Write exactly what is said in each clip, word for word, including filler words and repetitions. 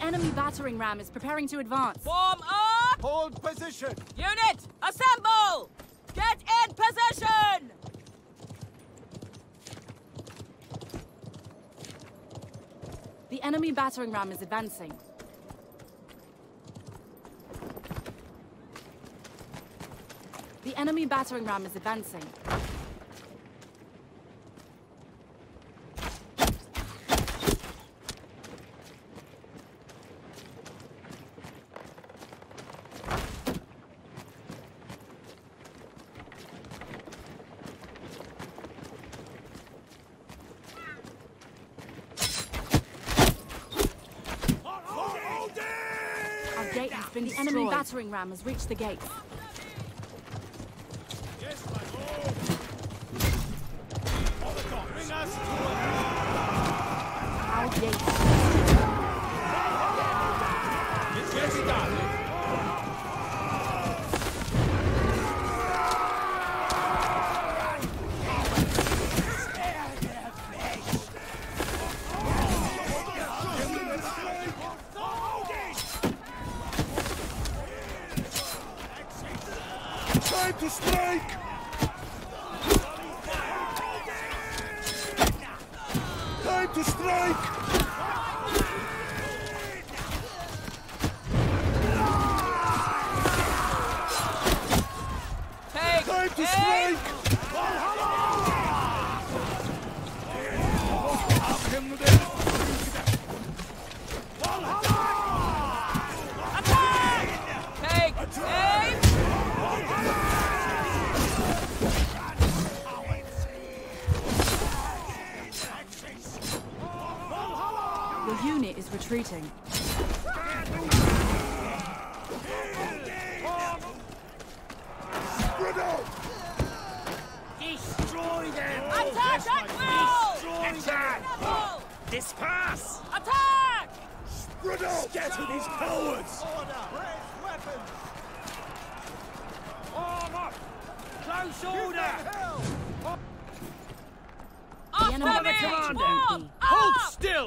enemy battering ram is preparing to advance. Form up! Hold position! Unit, assemble! Get in position! The enemy battering ram is advancing. The enemy battering ram is advancing. Our gate has been destroyed. The enemy battering ram has reached the gate. Yes, my lord! Bring us to Our gate. It's getting done. Time to strike! Time to strike! Take Time to aim! strike! Attack! Take aim! Your unit is retreating. Spread out! Destroy them! Attack at will! Attack! Assemble! Disperse! Attack! Spread out! Scatter these cowards! Order! Raise weapons! Arm up! Close order! The enemy After me! battering Form ram. Hold up! still!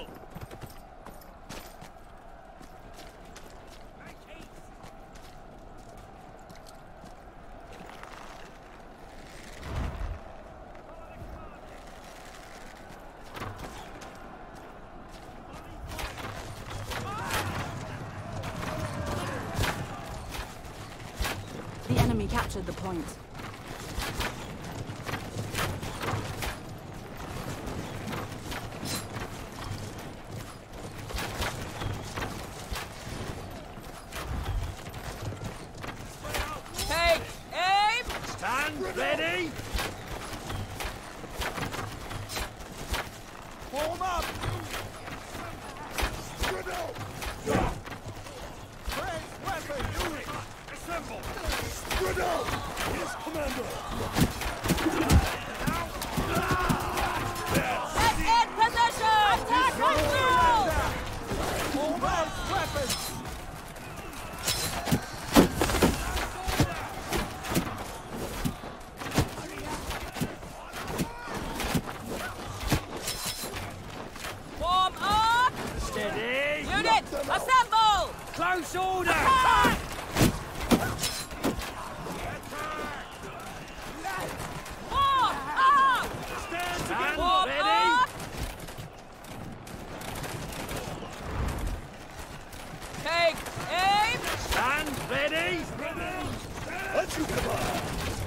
The enemy captured the point. Take aim! Stand ready! Form up! Spread out! Raise weapons! Unit! Assemble! Spread out! Yes, Commander! Get in position! Attack at will! Form up! Weapons! Form up! Steady! Unit, assemble! Close order! Attack! Form up! Stand Form ready! up! Take aim! Stand ready! Let you come on!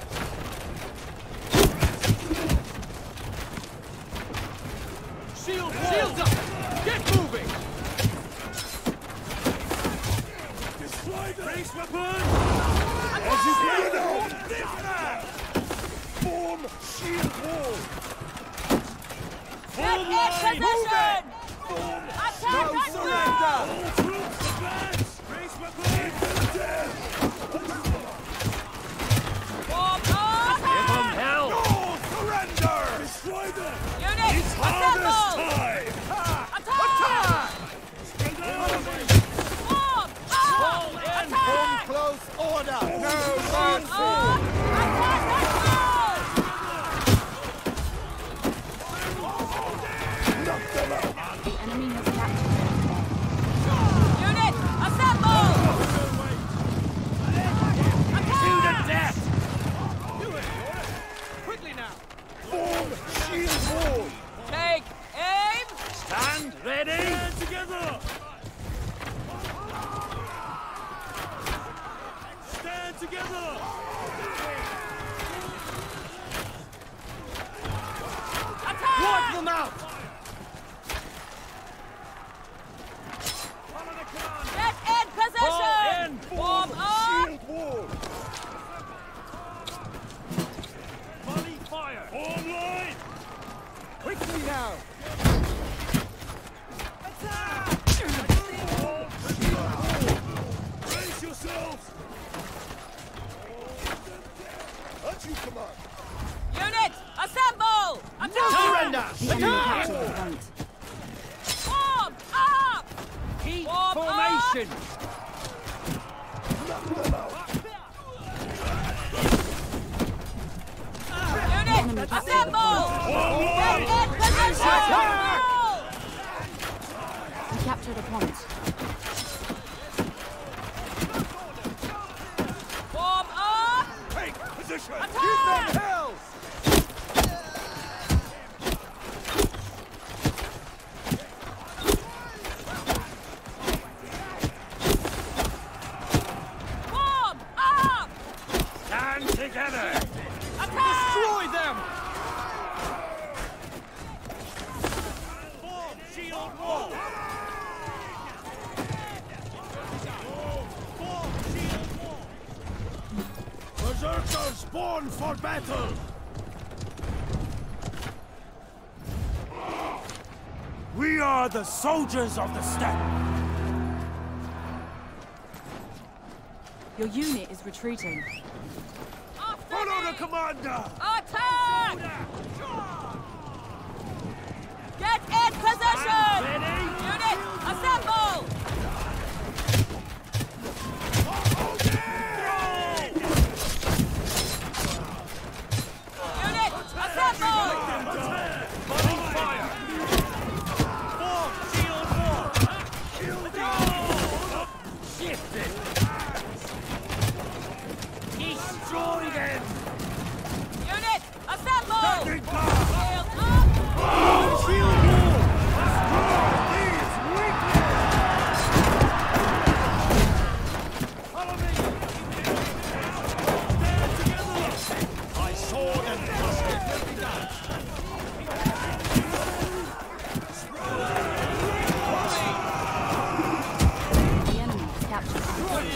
Shield, shields up! Get moving! Destroy them! Raise weapon! As you spread out! Form shield wall! Get in line! position! Form! Attack No at surrender! All troops advance! Raise weapon! Into death! Form up! Give them hell! No surrender! Destroy them! Unit, It's assemble! harvest time! Attack! Form up! Fall in! Attack! Close order! No Form mercy! up! Attack at will! Knock them out! The enemy has captured their point. now! Brace yourselves! At you, command! Units, assemble! Attack! Surrender! The enemy Attack! captured the point. Form up! Keep Form formation! Units, assemble! Get in position! We captured a point. Form up! Take position! Attack! Give them hell! Form up! Stand together! Attack! Destroy them! Form shield wall! Form shield wall! Berserkers born for battle! We are the soldiers of the steppe! Your unit is retreating. After Follow me! the commander! Attack! Get in position! Ready? Unit, assemble! Unit, assemble! Body fire! Form shield wall! Shift it! Destroy them! Unit, assemble! Standing guard! Shield up! Shield wall! These weaklings! Follow me! Stand together! My sword and musket will be done! The enemy has captured the point.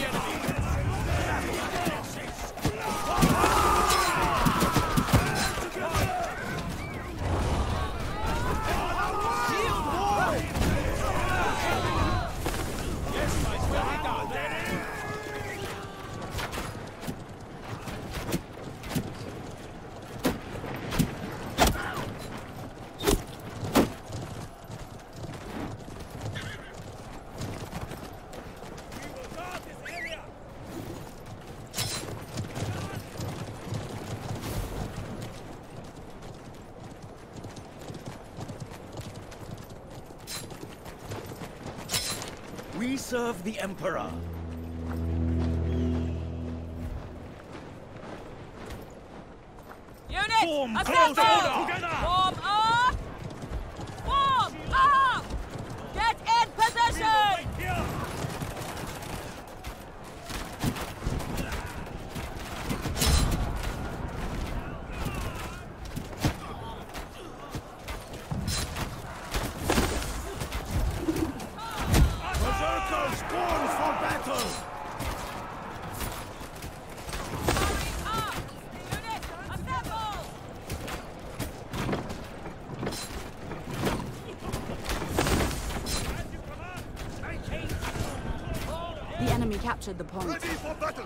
We serve the Emperor. Unit, Form assemble! close order! Together! Form up! Form up! Get in position! Berserkers born for battle! Up! Unit, assemble! The enemy captured the point. Ready for battle!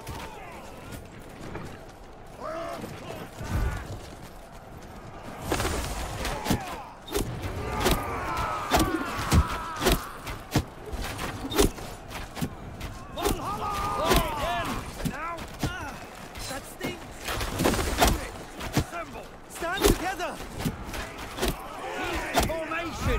Now! That stinks! Assemble! Stand together! Keep formation!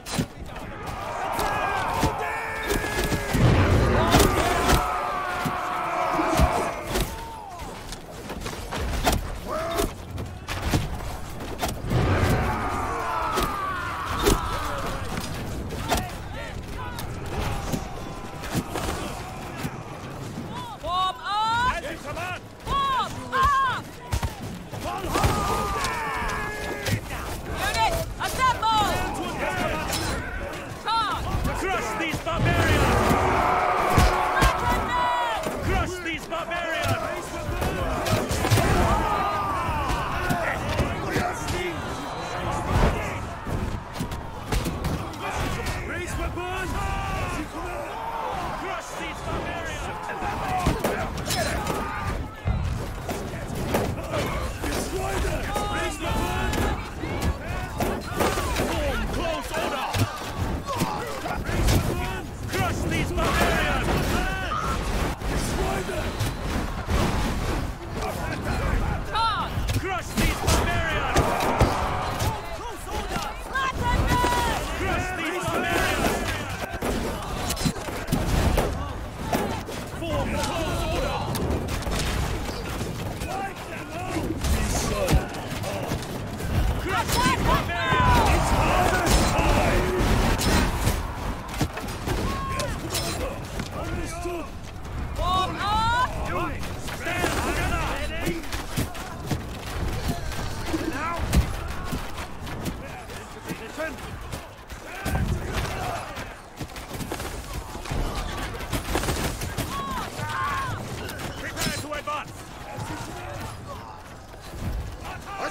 Form up! As you command! Form up!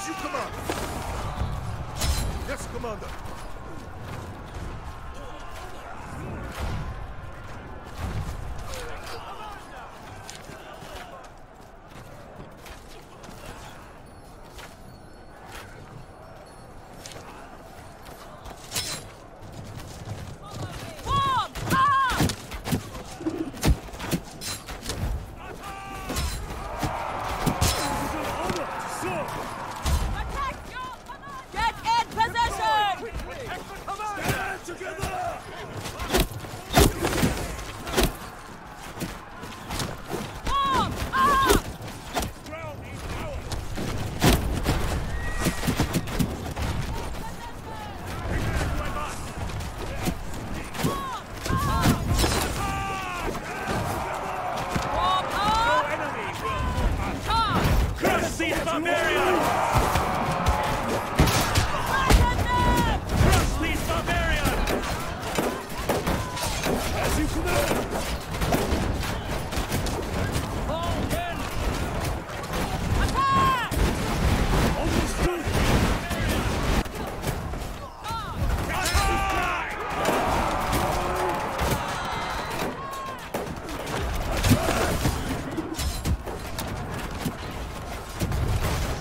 you command. Yes, Commander.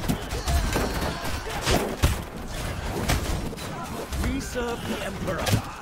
We serve the Emperor.